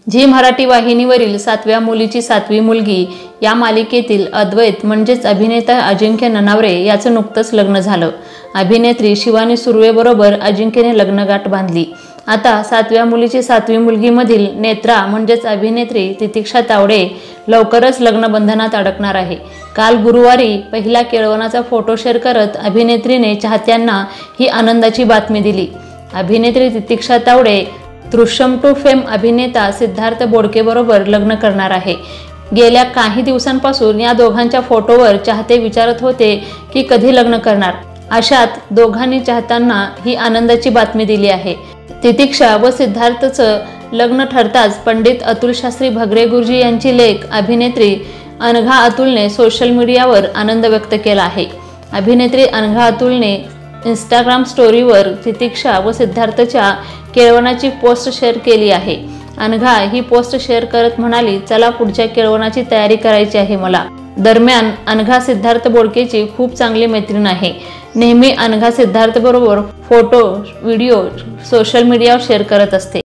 Zee Marathi वाहिनीवरील 7व्या मुलीची 7वी मुलगी या मालिकेतील अद्वैत म्हणजेच अभिनेता अजिंक्य ननावरे याचं नुकतंच लग्न झालं। अभिनेत्री शिवानी सुर्वेबरोबर अजिंक्यने लग्नगाठ बांधली। आता 7व्या मुलीची 7वी मुलगीमधील नेत्रा म्हणजेच अभिनेत्री तितिक्षा तावडे लवकरच लग्नबंधनात अडकणार आहे। काल गुरुवारी पहिला केळवणाचा फोटो शेअर करत अभिनेत्रीने चाहत्यांना ही आनंदाची बातमी दिली। अभिनेत्री तितिक्षा तावडे दृश्यम टू फेम अभिनेता सिद्धार्थ बोडकेबरोबर लग्न करणार आहे। गेल्या काही दिवसांपासून या दोघांच्या फोटोवर चाहते विचारत होते की कधी लग्न करणार। अशात दोघांनी चाहत्यांना ही आनंदाची बातमी दिली आहे। तितिक्षा व सिद्धार्थचं लग्न ठरताच पंडित अतुल शास्त्री भगरे गुरुजी यांची लेक अभिनेत्री अनघा अतुलने सोशल मीडियावर आनंद व्यक्त केला आहे। अभिनेत्री अनघा अतुलने इंस्टाग्राम स्टोरीवर तितिक्षा व सिद्धार्थच्या केळवणाची पोस्ट शेअर केली आहे। अनघा ही पोस्ट शेअर करत म्हणाली, चला पुढच्या केळवणाची तयारी करायची आहे मला। दरम्यान अनघा सिद्धार्थ बोडकेची खूप चांगली मैत्रीण आहे। नेहमी अनघा सिद्धार्थ बरोबर फोटो व्हिडिओ सोशल मीडियावर शेअर करत असते।